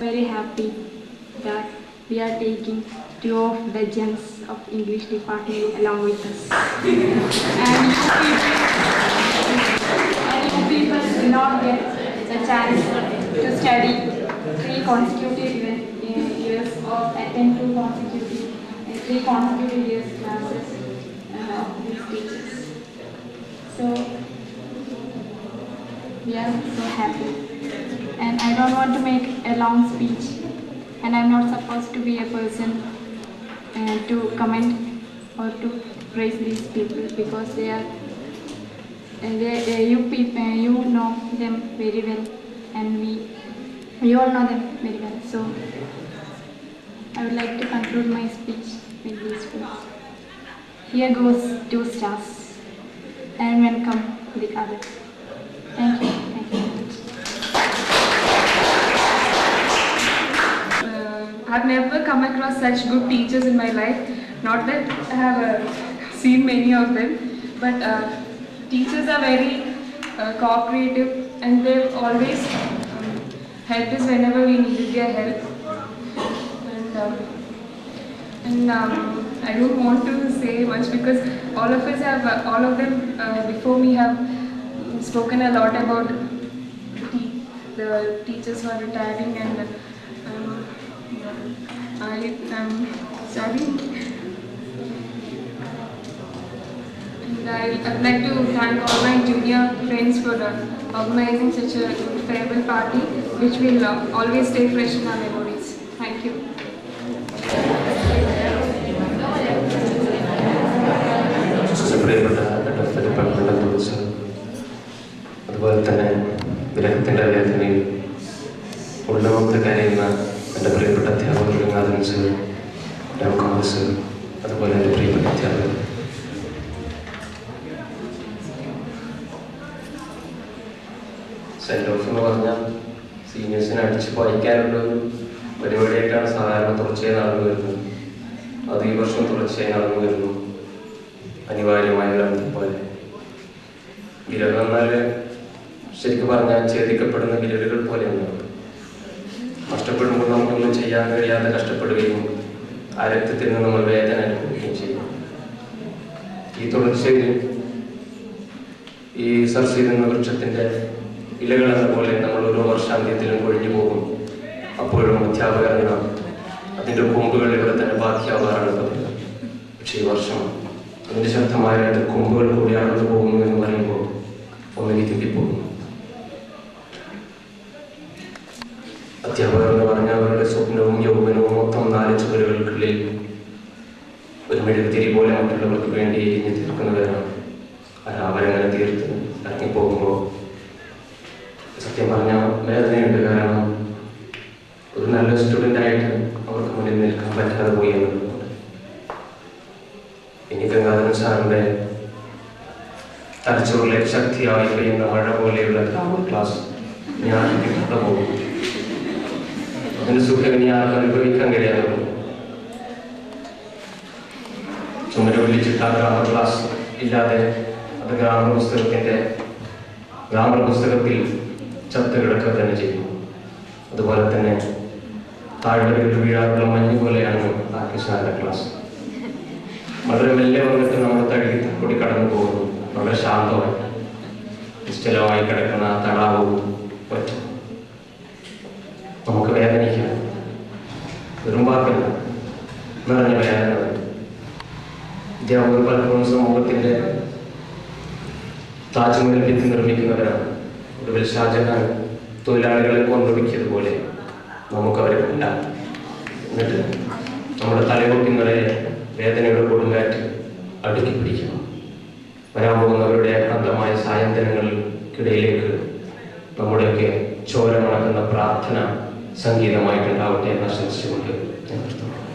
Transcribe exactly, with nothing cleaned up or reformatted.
very happy that we are taking two of the gems of English department along with us. And you people do not get the chance to study three consecutive years or attend two consecutive, uh, three consecutive years classes uh, of these teachers. So we are so happy. And I don't want to make a long speech, and I'm not supposed to be a person uh, to comment or to praise these people because they are uh, they, uh, you people uh, you know them very well, and we we all know them very well. So I would like to conclude my speech with these words. Here goes two stars, and when come the others. Thank you. Thank you. I've never come across such good teachers in my life. Not that I have uh, seen many of them, but uh, teachers are very uh, cooperative, and they've always um, helped us whenever we needed their help. And, um, and um, I don't want to say much because all of us have, uh, all of them uh, before me have spoken a lot about the, the teachers who are retiring, and um, I am sorry. And I would like to thank all my junior friends for uh, organizing such a farewell party, which will uh, always stay fresh in our memories. Thank you. അതുപോലെ തന്നെ വിരഹത്തിൻ്റെ വേദനയിൽ ഉള്ളവർക്ക് കരയുന്ന എൻ്റെ പ്രിയപ്പെട്ട അധ്യാപകർ Gangadharan sir, Ramkumar sir, അതുപോലെ എൻ്റെ പ്രിയപ്പെട്ട അധ്യാപകർ. സെൻറ്റ് ഓഫ് എന്ന് പറഞ്ഞാൽ സീനിയേഴ്സിനെ അടിച്ച് വായിക്കാനുള്ളൊരു പരിപാടിയായിട്ടാണ് സാധാരണ തുടർച്ചയായി നടന്നു വരുന്നത്. അത് ഈ വർഷം തുടർച്ചയായി നടന്നു വരുന്നു, അനിവാര്യമായ ഒരു അന്തം പോലെ. വിരൽ എന്നാൽ ശരിക്കും പറഞ്ഞാൽ ഛേദിക്കപ്പെടുന്ന വിരലുകൾ പോലെയാണ്. കഷ്ടപ്പെടുമ്പോൾ നമുക്കൊന്നും ചെയ്യാൻ കഴിയാതെ കഷ്ടപ്പെടുകയും ആ രക്തത്തിൽ നിന്ന് നമ്മൾ വേദന അനുഭവിക്കുകയും ചെയ്യും. ഈ തുടർച്ചയിൽ ഈ സർസീൽ എന്ന വൃക്ഷത്തിൻ്റെ ഇലകൾ എന്ന പോലെ നമ്മൾ ഓരോ വർഷാന്ത്യത്തിലും കൊഴിഞ്ഞു പോകും. അപ്പോഴും അധ്യാപകർ എന്ന അതിൻ്റെ കൊമ്പുകൾ ഇവിടെ തന്നെ ബാക്കിയാവാറാണ് പതിവ്. പക്ഷേ ഈ വർഷം അതിൻ്റെ ശക്തമായ രണ്ട് കൊമ്പുകൾ കൂടി അടർന്നു പോകുന്നു എന്ന് പറയുമ്പോൾ ഒന്നിന് തിരിപ്പോകുന്നു. അധ്യാപകർ എന്ന് പറഞ്ഞാൽ അവരുടെ സ്വപ്നവും യൗവനവും മൊത്തം നാല് ചുവരുകൾക്കുള്ളിൽ ഒരു മെഴുകുതിരി പോലെ മറ്റുള്ളവർക്ക് വേണ്ടി എരിഞ്ഞു തീർക്കുന്നവരാണ്. അവരങ്ങനെ തീർത്ത് ഇറങ്ങിപ്പോകുമ്പോൾ സത്യം പറഞ്ഞാൽ വേദനയുണ്ട്. കാരണം ഒരു നല്ല സ്റ്റുഡൻ്റായിട്ട് അവർക്ക് മുന്നിൽ നിൽക്കാൻ പറ്റാതെ പോയി എന്നുള്ളതുകൊണ്ട്. ഇനി ഗംഗാധരൻ സാറിൻ്റെ തലച്ചോറിലേക്ക് ശക്തിയായി പെയ്യുന്ന മഴ പോലെയുള്ള ഗ്രാമർ ക്ലാസ് ഞാൻ കിട്ടാതെ പോകും. അതിൻ്റെ സുഖം ഇനി ആർക്കും അനുഭവിക്കാൻ കഴിയാതെ പോകും. ചുമരൊല്ലിച്ചിട്ട ഗ്രാമർ ക്ലാസ് ഇല്ലാതെ അത് ഗ്രാമർ പുസ്തകത്തിൻ്റെ ഗ്രാമർ പുസ്തകത്തിൽ ചത്ത് കിടക്കുക തന്നെ ചെയ്യും. അതുപോലെ തന്നെ താഴ്വരയിൽ വീഴാറുള്ള മഞ്ഞ് പോലെയാണ് ആ കൃഷ്ണന്റെ ക്ലാസ്. വളരെ മെല്ലെ വന്നിട്ട് നമ്മൾ തഴുകി കൂടി കടന്നു പോകുന്നു. വളരെ ശാന്തമായി നിശ്ചലമായി കിടക്കുന്ന ആ തടാകവും പറ്റും. നമുക്ക് വേദനിക്കാം, വെറും വാക്കല്ല, നിറഞ്ഞ വേദന. അധ്യാപകർ പലപ്പോഴും സമൂഹത്തിൻ്റെ താജ്മഹൽ ഭിത്തി നിർമ്മിക്കുന്നവരാണ്. ഒടുവിൽ ഷാജഹാൻ തൊഴിലാളികളെ കൊണ്ടൊടുക്കിയതുപോലെ നമുക്ക് അവരെ കൊണ്ടാം. എന്നിട്ട് നമ്മുടെ തലയൊട്ടി നിറയെ വേദനയുടെ കൊടുങ്കാറ്റ് അടുക്കി പിടിക്കണം. വരാൻ പോകുന്നവരുടെ അനന്തമായ സായന്തനങ്ങൾക്കിടയിലേക്ക് നമ്മുടെയൊക്കെ ചോര മണക്കുന്ന പ്രാർത്ഥന സംഗീതമായിട്ടുണ്ടാവട്ടെ എന്ന് ആശംസിച്ചുകൊണ്ട് ഞാൻ നിർത്തുന്നു.